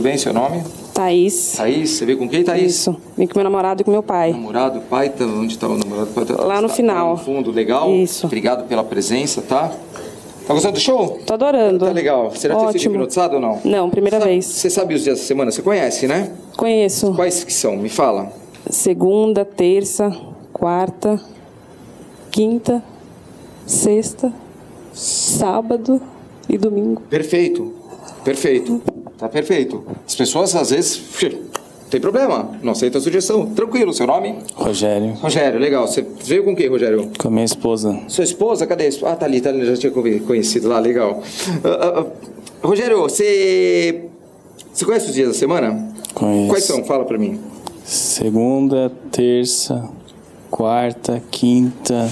bem? Seu nome? Thaís. Thaís, você veio com quem, Thaís? Isso. Vim com meu namorado e com meu pai. Namorado, pai, tá, onde está o namorado? Pai, tá, Lá no final. Lá no fundo, legal? Isso. Obrigado pela presença, tá? Tá gostando do show? Tô adorando. Tá legal. Você já tinha sido hipnotizado ou não? Não, primeira vez. Você sabe os dias da semana? Você conhece, né? Conheço. Quais que são? Me fala. Segunda, terça, quarta, quinta, sexta, sábado e domingo. Perfeito. Perfeito. Tá perfeito. As pessoas, às vezes, tem problema. Não aceita a sugestão. Tranquilo. Seu nome? Rogério. Rogério, legal. Você veio com quem, Rogério? Com a minha esposa. Sua esposa? Cadê a esposa? Ah, tá ali, já tinha conhecido lá, legal. Rogério, você conhece os dias da semana? Conheço. Quais são? Fala pra mim. Segunda, terça, quarta, quinta.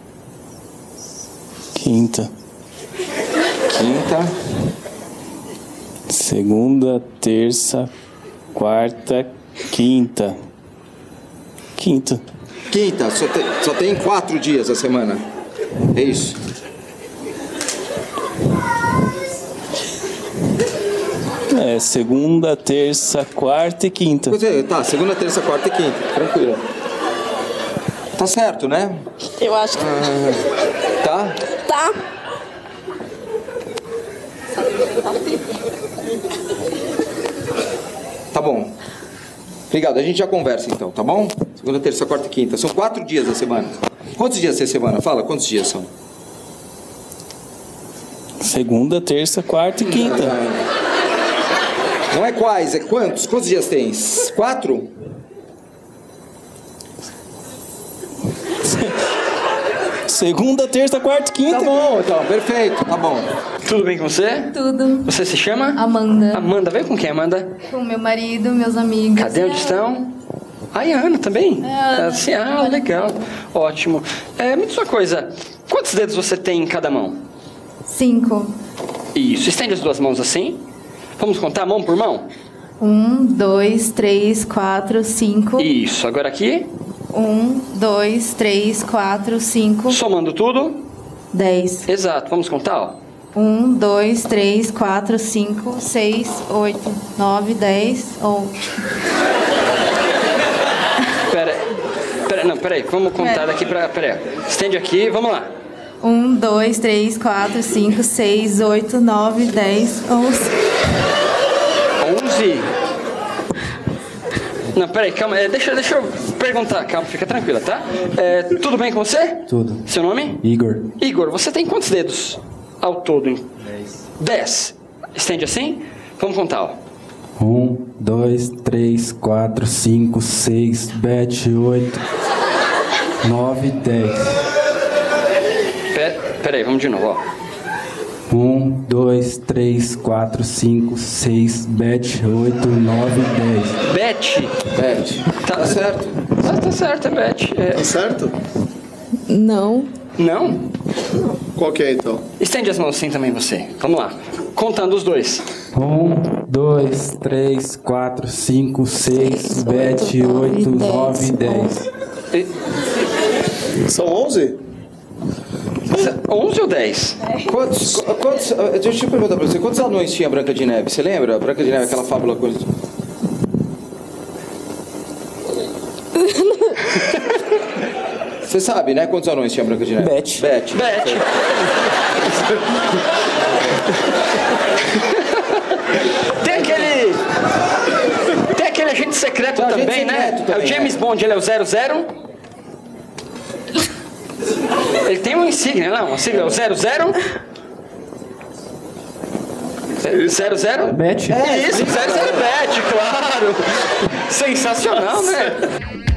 Segunda, terça, quarta, quinta. Quinta. Só tem 4 dias a semana. É isso. É, segunda, terça, quarta e quinta. Tá, segunda, terça, quarta e quinta. Tranquilo. Tá certo, né? Eu acho que... Tá? Tá. Tá bom. Obrigado, a gente já conversa então, tá bom? Segunda, terça, quarta e quinta. São 4 dias da semana. Quantos dias tem semana? Fala, quantos dias são? Segunda, terça, quarta e quinta. Não é quais, é quantos? Quantos dias tem? 4? Segunda, terça, quarta e quinta. Tá bom, então, perfeito, tá bom. Tudo bem com você? Tudo. Você se chama? Amanda. Amanda, veio com quem, Amanda? Com meu marido, meus amigos. Cadê? Onde estão? Ah, e a Ana também? Legal. Ótimo. Me diz uma coisa. Quantos dedos você tem em cada mão? 5. Isso. Estende as 2 mãos assim. Vamos contar mão por mão? 1, 2, 3, 4, 5. Isso. Agora aqui. 1, 2, 3, 4, 5. Somando tudo? 10. Exato. Vamos contar, ó. 1, 2, 3, 4, 5, 6, 8, 9, 10, 11. Peraí. Vamos contar daqui pra... Peraí. Estende aqui. Vamos lá. 1, 2, 3, 4, 5, 6, 8, 9, 10, 11. 11? Não, peraí, calma. Deixa eu perguntar. Calma, fica tranquila, tá? Tudo bem com você? Tudo. Seu nome? Igor. Igor, você tem quantos dedos ao todo? 10. Estende assim? Vamos contar, ó. 1, 2, 3, 4, 5, 6, 7, 8, 9, 10. Peraí, vamos de novo, ó. 1, 2, 3, 4, 5, 6, 7, 8, 9, 10. Beth? Tá certo. Tá certo, é Beth. Tá certo? Não. Não? Qual que é, então? Estende as mãos assim também, você. Vamos lá. Contando os 2. 1, 2, 3, 4, 5, 6, 7, 8, 9, 10. São 11? 11 ou 10? Quantos... Deixa eu perguntar pra você. Quantos anões tinha a Branca de Neve? Você lembra? A Branca de Neve, aquela fábula... Você sabe, né? Quantos anões tinha a Branca de Neve? Beth. Tem aquele agente secreto também, né? É o James Bond, ele é o 00. Ele tem uma insígnia, não? Uma sigla, o 00? 00? Beth. Isso, 00 Beth, claro. Sensacional, né?